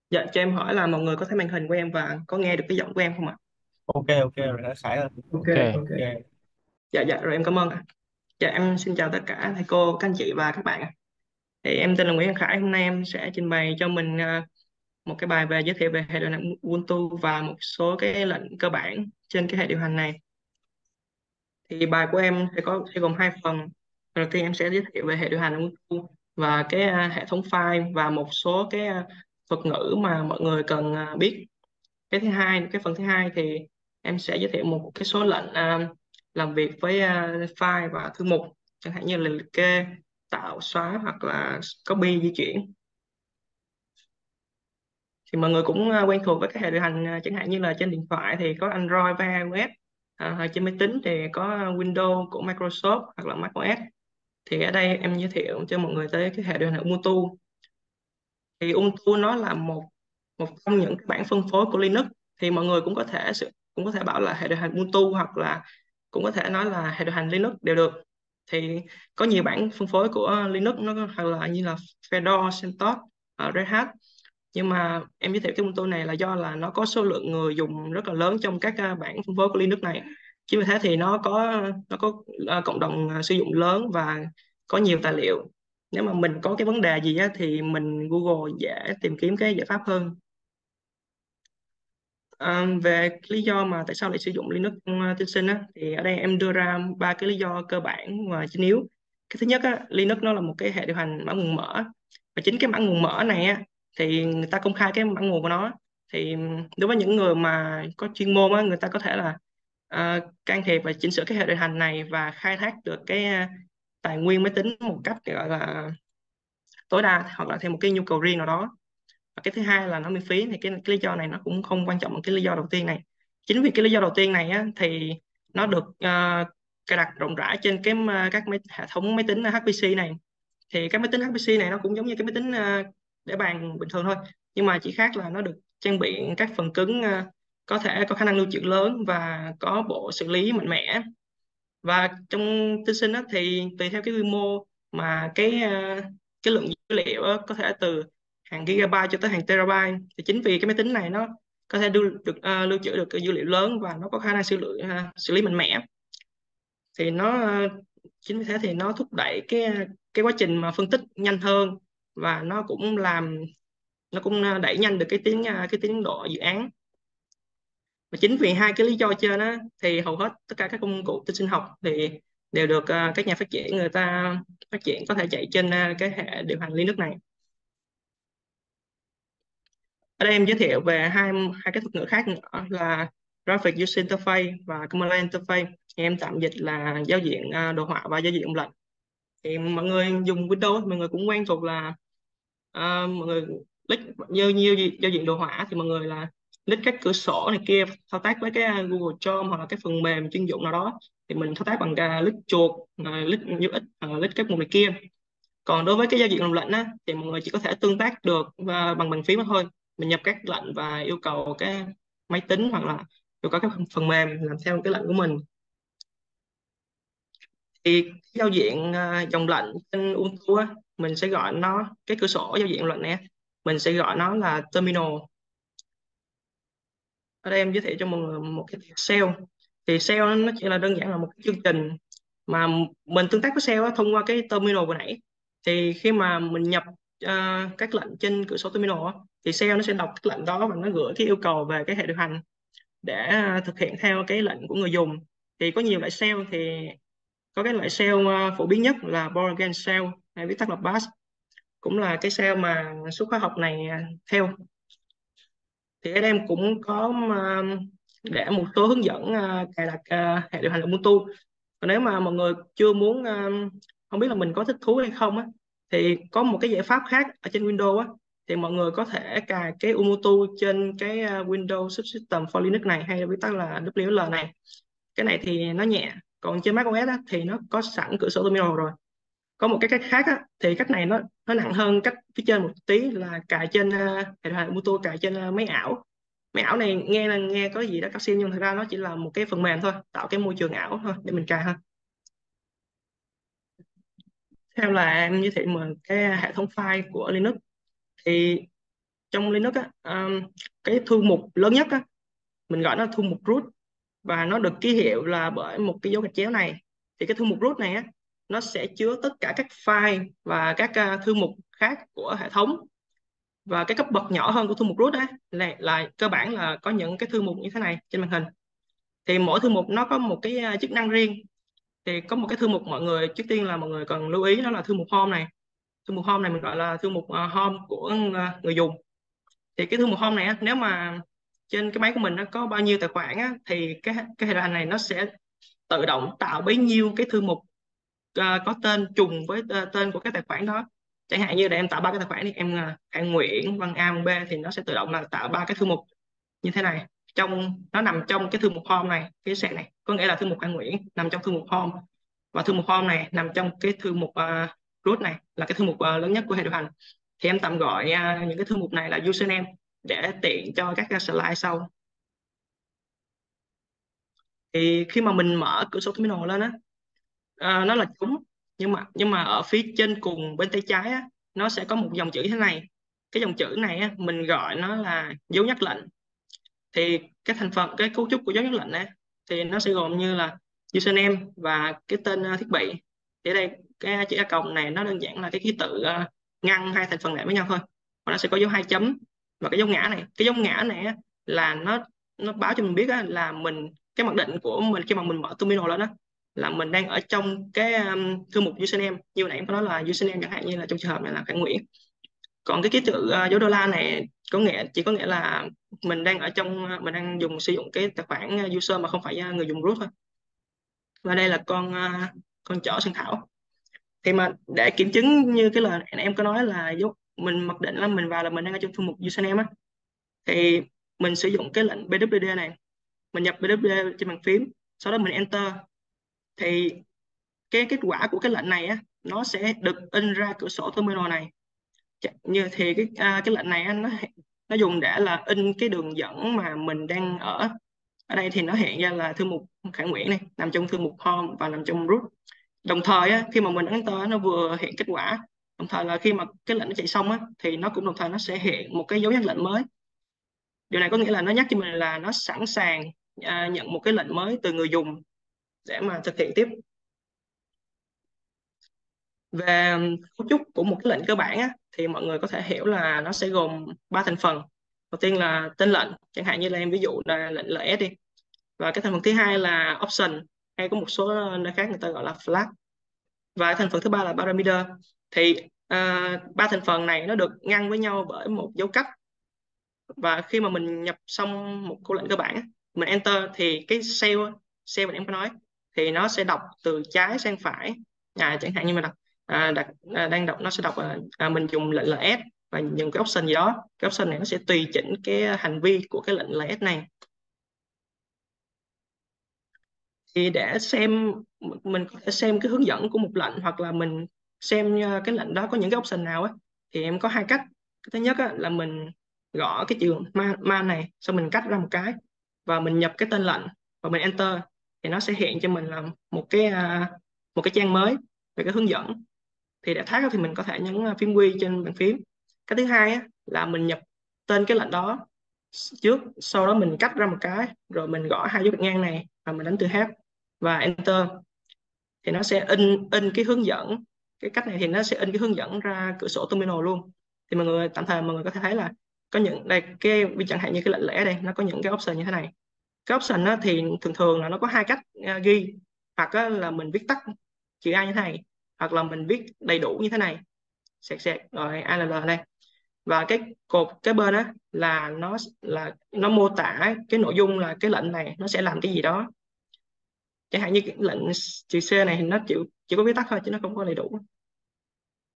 Dạ, cho em hỏi là mọi người có thấy màn hình của em và có nghe được cái giọng của em không ạ? Ok, ok rồi, đã Khải ơi. Ok, Ok, ok. Ok. Dạ, dạ, rồi em cảm ơn ạ. Dạ, em xin chào tất cả thầy cô, các anh chị và các bạn ạ. Thì em tên là Nguyễn Văn Khải, hôm nay em sẽ trình bày cho mình một cái bài về giới thiệu về hệ điều hành Ubuntu và một số cái lệnh cơ bản trên cái hệ điều hành này. Thì bài của em sẽ gồm hai phần. Đầu tiên em sẽ giới thiệu về hệ điều hành Ubuntu và cái hệ thống file và một số cái thuật ngữ mà mọi người cần biết. Cái phần thứ hai thì em sẽ giới thiệu một cái số lệnh làm việc với file và thư mục, chẳng hạn như là liệt kê, tạo, xóa hoặc là copy di chuyển. Thì mọi người cũng quen thuộc với cái hệ điều hành, chẳng hạn như là trên điện thoại thì có Android và iOS, trên máy tính thì có Windows của Microsoft hoặc là macOS. Thì ở đây em giới thiệu cho mọi người tới cái hệ điều hành Ubuntu. Thì Ubuntu nó là một một trong những cái bản phân phối của Linux. Thì mọi người cũng có thể bảo là hệ điều hành Ubuntu hoặc là cũng có thể nói là hệ điều hành Linux đều được. Thì có nhiều bản phân phối của Linux, hoặc là như là Fedora, CentOS, Red Hat. Nhưng mà em giới thiệu cái Ubuntu này là do là nó có số lượng người dùng rất là lớn trong các bản phân phối của Linux này. Chính vì thế thì nó có cộng đồng sử dụng lớn và có nhiều tài liệu. Nếu mà mình có cái vấn đề gì á, thì mình Google dễ tìm kiếm cái giải pháp hơn. Về cái lý do mà tại sao lại sử dụng Linux trong tuyển sinh á, thì ở đây em đưa ra ba cái lý do cơ bản và chính yếu. Cái thứ nhất á, Linux nó là một cái hệ điều hành mã nguồn mở, và chính cái mã nguồn mở này á, thì người ta công khai cái mã nguồn của nó. Thì đối với những người mà có chuyên môn á, người ta có thể là can thiệp và chỉnh sửa cái hệ điều hành này và khai thác được cái tài nguyên máy tính một cách gọi là tối đa, hoặc là theo một cái nhu cầu riêng nào đó. Và cái thứ hai là nó miễn phí. Thì cái lý do này nó cũng không quan trọng bằng cái lý do đầu tiên này. Chính vì cái lý do đầu tiên này á, thì nó được cài đặt rộng rãi trên hệ thống máy tính HPC này. Thì các máy tính HPC này nó cũng giống như cái máy tính để bàn bình thường thôi, nhưng mà chỉ khác là nó được trang bị các phần cứng có thể có khả năng lưu trữ lớn và có bộ xử lý mạnh mẽ. Và trong tinh sinh á, thì tùy theo cái quy mô mà cái lượng dữ liệu á, có thể từ hàng gigabyte cho tới hàng terabyte. Thì chính vì cái máy tính này nó có thể lưu trữ được cái dữ liệu lớn và nó có khả năng xử lý mạnh mẽ. Thì chính vì thế thì nó thúc đẩy cái quá trình mà phân tích nhanh hơn, và nó cũng đẩy nhanh được cái tiến độ dự án. Và chính vì hai cái lý do trên á, thì hầu hết tất cả các công cụ tin sinh học thì đều được các nhà phát triển người ta phát triển có thể chạy trên cái hệ điều hành Linux này. Ở đây em giới thiệu về hai hai cái thuật ngữ khác nữa là Graphic User Interface và Command Line Interface. Thì em tạm dịch là giao diện đồ họa và giao diện động lệnh. Thì mọi người dùng Windows, mọi người cũng quen thuộc là mọi người click như giao diện đồ họa, thì mọi người là click các cửa sổ này kia, thao tác với cái Google Chrome hoặc là cái phần mềm chuyên dụng nào đó, thì mình thao tác bằng click chuột, click UX, click các mục này kia. Còn đối với cái giao diện lòng lệnh á, thì mọi người chỉ có thể tương tác được bằng bàn phím mà thôi. Mình nhập các lệnh và yêu cầu cái máy tính hoặc là yêu cầu các phần mềm làm theo cái lệnh của mình. Thì cái giao diện dòng lệnh trên Ubuntu á, mình sẽ gọi nó, cái cửa sổ giao diện lệnh này á, mình sẽ gọi nó là terminal. Ở đây em giới thiệu cho mọi người một cái shell. Thì shell nó chỉ là đơn giản là một cái chương trình mà mình tương tác với shell á, thông qua cái terminal vừa nãy. Thì khi mà mình nhập các lệnh trên cửa sổ terminal á, thì shell nó sẽ đọc các lệnh đó và nó gửi cái yêu cầu về cái hệ điều hành để thực hiện theo cái lệnh của người dùng. Thì có nhiều loại shell. Thì có cái loại shell phổ biến nhất là bourne again shell, hay viết tắt là bash, cũng là cái shell mà số khóa học này theo. Thì các em cũng có để một số hướng dẫn cài đặt hệ điều hành Ubuntu. Còn nếu mà mọi người chưa muốn, không biết là mình có thích thú hay không á, thì có một cái giải pháp khác ở trên Windows á. Thì mọi người có thể cài cái Ubuntu trên cái Windows Subsystem for Linux này, hay viết tắt là WL này. Cái này thì nó nhẹ. Còn trên macOS á, thì nó có sẵn cửa sổ terminal rồi. Có một cái cách khác á, thì cách này nó nặng hơn cách phía trên một tí, là cài trên hệ điều hành Ubuntu, cài trên máy ảo. Máy ảo này nghe có gì đó cao siêu, nhưng thật ra nó chỉ là một cái phần mềm thôi, tạo cái môi trường ảo thôi để mình cài thôi. Theo là em giới thiệu một cái hệ thống file của Linux. Thì trong Linux á, cái thư mục lớn nhất á, mình gọi nó là thư mục root, và nó được ký hiệu là bởi một cái dấu gạch chéo này. Thì cái thư mục root này á, nó sẽ chứa tất cả các file và các thư mục khác của hệ thống. Và cái cấp bậc nhỏ hơn của thư mục root á là cơ bản là có những cái thư mục như thế này trên màn hình. Thì mỗi thư mục nó có một cái chức năng riêng. Thì có một cái thư mục mọi người trước tiên là mọi người cần lưu ý, đó là thư mục home này. Thư mục home này mình gọi là thư mục home của người dùng. Thì cái thư mục home này á, nếu mà trên cái máy của mình nó có bao nhiêu tài khoản á, thì cái hệ điều hành này nó sẽ tự động tạo bấy nhiêu cái thư mục có tên trùng với tên của cái tài khoản đó. Chẳng hạn như để em tạo ba cái tài khoản thì em Khang Nguyễn, Văn A, Văn B, thì nó sẽ tự động là tạo ba cái thư mục như thế này. Nó nằm trong cái thư mục home này, cái sàn này có nghĩa là thư mục Khang Nguyễn nằm trong thư mục home, và thư mục home này nằm trong cái thư mục root này, là cái thư mục lớn nhất của hệ điều hành. Thì em tạm gọi những cái thư mục này là username để tiện cho các slide sau. Thì khi mà mình mở cửa sổ terminal lên á, nó là trống, nhưng mà ở phía trên cùng bên tay trái á, nó sẽ có một dòng chữ thế này. Cái dòng chữ này á, mình gọi nó là dấu nhắc lệnh. Thì cái thành phần, cái cấu trúc của dấu nhắc lệnh này thì nó sẽ gồm như là username và cái tên thiết bị. Thì ở đây cái chữ A cộng này nó đơn giản là cái ký tự ngăn hai thành phần này với nhau thôi, và nó sẽ có dấu hai chấm và cái dấu ngã này. Cái dấu ngã này á, là nó báo cho mình biết á, là cái mặc định của mình khi mà mình mở terminal lên đó là mình đang ở trong cái thư mục username, như nãy em có nói là username, chẳng hạn như là trong trường hợp này là Khải Nguyễn. Còn cái ký tự dấu đô la này chỉ có nghĩa là mình đang sử dụng cái tài khoản user mà không phải người dùng root thôi. Và đây là con chó sừng thảo. Thì mà để kiểm chứng như cái lời em có nói là mình mặc định là mình vào là mình đang ở trong thư mục username á, thì mình sử dụng cái lệnh pwd này. Mình nhập pwd trên bàn phím, sau đó mình enter. Thì cái kết quả của cái lệnh này á, nó sẽ được in ra cửa sổ terminal này. Cái lệnh này á, nó dùng để là in cái đường dẫn mà mình đang ở. Ở đây thì nó hiện ra là thư mục Khải Nguyễn này nằm trong thư mục home và nằm trong root. Đồng thời á, khi mà mình enter nó vừa hiện kết quả, đồng thời là khi mà cái lệnh nó chạy xong á, thì nó cũng đồng thời nó sẽ hiện một cái dấu nhắc lệnh mới. Điều này có nghĩa là nó nhắc cho mình là nó sẵn sàng nhận một cái lệnh mới từ người dùng để mà thực hiện tiếp. Về cấu trúc của một cái lệnh cơ bản á, thì mọi người có thể hiểu là nó sẽ gồm ba thành phần. Đầu tiên là tên lệnh, chẳng hạn như là em ví dụ là lệnh ls đi. Và cái thành phần thứ hai là option, hay có một số nơi khác người ta gọi là flag. Và thành phần thứ ba là parameter. Thì ba thành phần này nó được ngăn với nhau bởi một dấu cách. Và khi mà mình nhập xong một câu lệnh cơ bản, mình enter, thì cái cell mà em có nói thì nó sẽ đọc từ trái sang phải. Chẳng hạn như mình đang đọc, nó sẽ đọc mình dùng lệnh ls và dùng cái option gì đó. Cái option này nó sẽ tùy chỉnh cái hành vi của cái lệnh ls này. Thì để xem, mình có thể xem cái hướng dẫn của một lệnh, hoặc là mình xem cái lệnh đó có những cái option nào á, thì em có hai cách. Cái thứ nhất á, là mình gõ cái chữ man này, xong mình cắt ra một cái và mình nhập cái tên lệnh và mình enter, thì nó sẽ hiện cho mình là một cái trang mới về cái hướng dẫn. Thì để thoát ra thì mình có thể nhấn phím Q trên bàn phím. Cái thứ hai á, là mình nhập tên cái lệnh đó trước, sau đó mình cắt ra một cái, rồi mình gõ hai dấu gạch ngang này và mình đánh từ H và enter, thì nó sẽ in cái hướng dẫn. Cái cách này thì nó sẽ in cái hướng dẫn ra cửa sổ terminal luôn. Thì tạm thời mọi người có thể thấy là có những đây, chẳng hạn như cái lệnh lẻ đây, nó có những cái option như thế này. Cái option đó thì thường thường là nó có hai cách ghi, hoặc là mình viết tắt chữ A như thế này, hoặc là mình viết đầy đủ như thế này, sẹt sẹt rồi ALL đây. Và cái cột cái bên đó nó mô tả cái nội dung là cái lệnh này nó sẽ làm cái gì đó. Chẳng hạn như cái lệnh chữ C này thì nó chỉ có viết tắt thôi chứ nó không có đầy đủ.